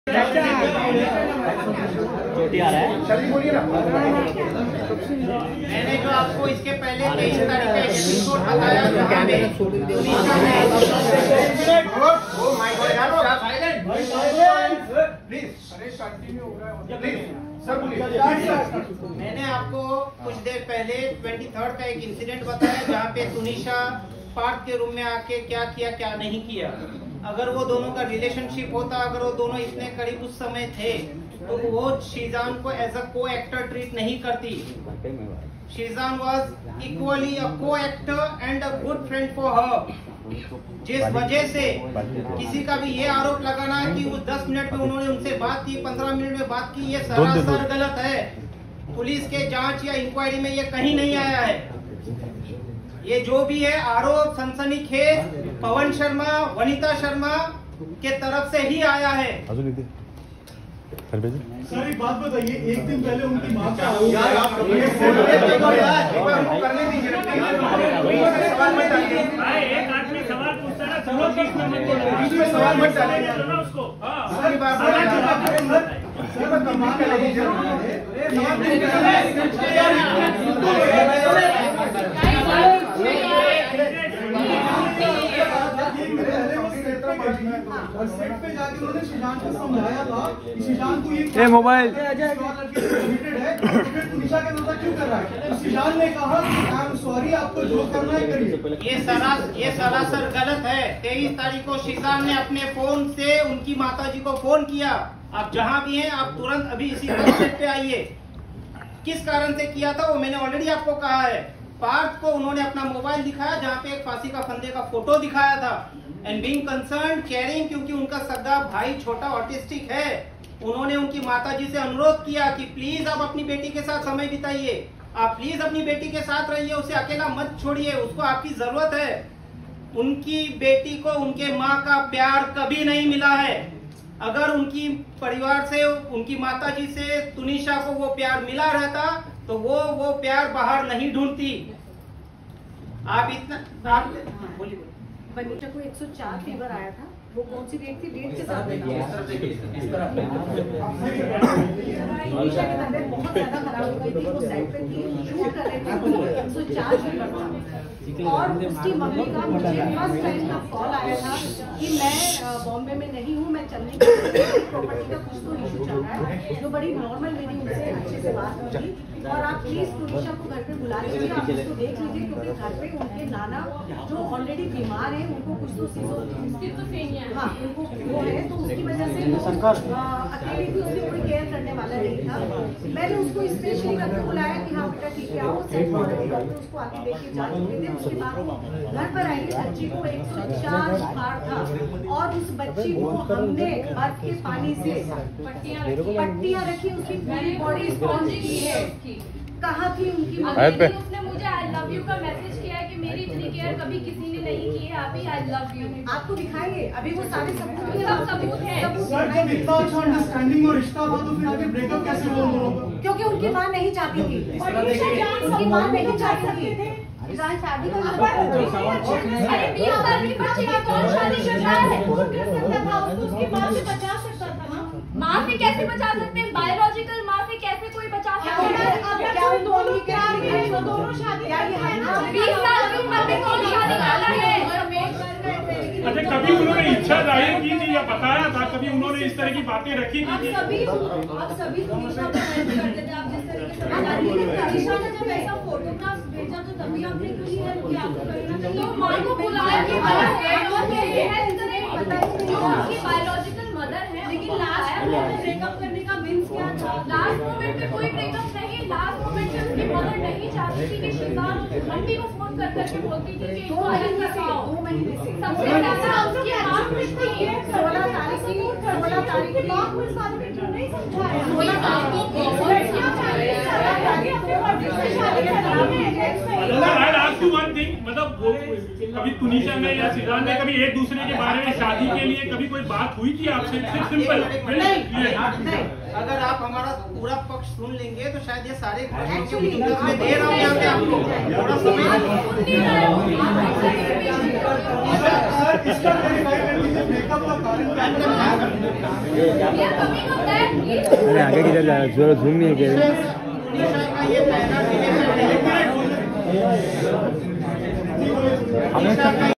चोटी आ रहा है। मैंने जो आपको इसके पहले 23 तारीख का एपिसोड बताया मैंने आपको कुछ देर पहले 23 का एक इंसिडेंट बताया जहाँ पे तुनिशा पार्क के रूम में आके क्या किया क्या नहीं किया। अगर वो दोनों का रिलेशनशिप होता, अगर वो दोनों इतने करीब उस समय थे तो वो शीजान को as a co actor treat नहीं करती। Sheezan was equally a co actor and a good friend for her. जिस वजह से किसी का भी ये आरोप लगाना कि वो 10 मिनट में उन्होंने उनसे बात की, 15 मिनट में बात की, ये सरासर गलत है। पुलिस के जांच या इंक्वायरी में ये कहीं नहीं आया है। ये जो भी है आरोप सनसनीखेज पवन शर्मा, वनिता शर्मा के तरफ से ही आया है। सर एक बात बताइए, एक दिन पहले उनकी मां का करने दीजिए। एक आदमी सवाल पूछता है ना, सवाल मत डालिए उसको। और सेट पे जाके उन्होंने शीजान को समझाया था कि शीजान को ये मोबाइल है, फिर तुनिशा के साथ क्यों कर रहा है? तो शीजान ने कहा आई एम सॉरी, आपको जो करना है करिए। ये सरासर गलत है। 23 तारीख को शीजान ने अपने फोन से उनकी माताजी को फोन किया, आप जहां भी हैं आप तुरंत अभी इसी सेट पे आइए। किस कारण से किया था वो मैंने ऑलरेडी आपको कहा है। पार्थ को उन्होंने अपना मोबाइल दिखाया जहाँ पे एक फांसी का फंदे का फोटो दिखाया था। एंड बीइंग कंसर्न केयरिंग, क्योंकि उनका सगा भाई छोटा ऑटिस्टिक है, उन्होंने उनकी माताजी से अनुरोध किया कि प्लीज आप अपनी बेटी के साथ समय बिताइए, आप प्लीज अपनी बेटी के साथ रहिए, उसे अकेला मत छोड़िए, उसको आपकी जरूरत है। उनकी बेटी को उनके माँ का प्यार कभी नहीं मिला है। अगर उनकी परिवार से, उनकी माताजी से तुनिशा को वो प्यार मिला रहता तो वो प्यार बाहर नहीं ढूंढती। आप इतना बोलिए। वनिता को 104 फीवर आया था, वो कौन सी डेट थी? डेट के साथ तुनिशा की तबीयत बहुत ज्यादा खराब हो गई थी, वो साइड पे थी, शूट कर रहे थे, 104 फीवर था। और उसकी मम्मी का मुझे फर्स्ट टाइम का कॉल आया था कि मैं बॉम्बे में नहीं हूँ, मैं चलने की प्रॉपर्टी का कुछ तो इशू चल रहा है, जो बड़ी नॉर्मल मेरी उनसे अच्छे से बात हुई। और आप प्लीज तुनिशा को घर पे बुला लीजिए, आप उसको देख लीजिए, क्योंकि घर पे उनके नाना जो ऑलरेडी बीमार है, उनको कुछ तो हाँ उनको वो है, तो उसकी वजह से अकेले भी उसकी कोई केयर करने वाला नहीं था। मैंने उसको स्पेशली करके बुलाया कि हाँ बेटा ठीक है आओ, सेट डॉक्टर उसको आके देख के जांच हुई थी। उसके बाद घर पर आई, बच्ची को 104 बुखार था और उस बच्ची को हमने बर्फ के पानी से पट्टियां रखी, उसकी पूरी बॉडी स्पॉन्ज की है। कहाँ थी उनकी मम्मी? उसने मुझे आई लव यू का मैसेज किया है कि मेरी इतनी केयर कभी किसी ने नहीं की है, आप ही आई लव यू। आपको दिखाएंगे अभी वो सारे सबूत है। सर जब इतना अच्छा अंडरस्टैंडिंग और रिश्ता था तो फिर आगे ब्रेकअप कैसे हुआ उन दोनों का? क्योंकि उनकी माँ नहीं चाहती थी, उनकी माँ नहीं चाहती थी शादी का। अरे 20 साल की बच्ची का कौन शादी कर रहा है? उसकी माँ से बचा सकता था ना। माँ से कैसे बचा सकते हैं? बायोलॉजिकल माँ से कैसे कोई बचा सकता है? 20 साल की उम्र में कौन शादी करता है? अच्छा, कभी उन्होंने इच्छा जाहिर की थी या बताया था? कभी उन्होंने इस तरह की बातें रखी थी? आप सभी तुनिशा को हेल्प करते थे, आप जिस तरीके से तुनिशा ने जब ऐसा फोटोग्राफ भेजा तो तभी आपने क्यों नहीं हेल्प किया? आपको कहीं ना कहीं माँ को बुलाया कि बायोलॉजिकल मदर है, लेकिन लास्ट मोमेंट ब्रेकअप करने का मीन्स क्या था? लास्ट मोमेंट में कोई ब्रेकअप नहीं, लास्ट मोमेंट में उसकी मदर नहीं चाहती थी कि शीजान मम्मी को फोन कर करके बोलती थी कि 2 महीने से सबसे ज्यादा उसकी माँ पूछती है 16 तारीख की माँ को इस बारे में क्यों नहीं समझाया? 16 तारीख को I'll ask you one thing, मतलब वो कभी तुनिशा में या सीजान में कभी एक दूसरे के बारे में शादी के लिए कभी कोई बात हुई थी आपसे? सिंपल। अगर आप हमारा पूरा पक्ष सुन लेंगे तो शायद ये सारे डिटेल्स में दे रहा हूँ यहाँ पे आपको थोड़ा समय। सर इसका वेरीफाई कर लीजिए ब्रेकअप का कारण अरे आगे किधर जा रहा है? जोर झूम नहीं है क्या?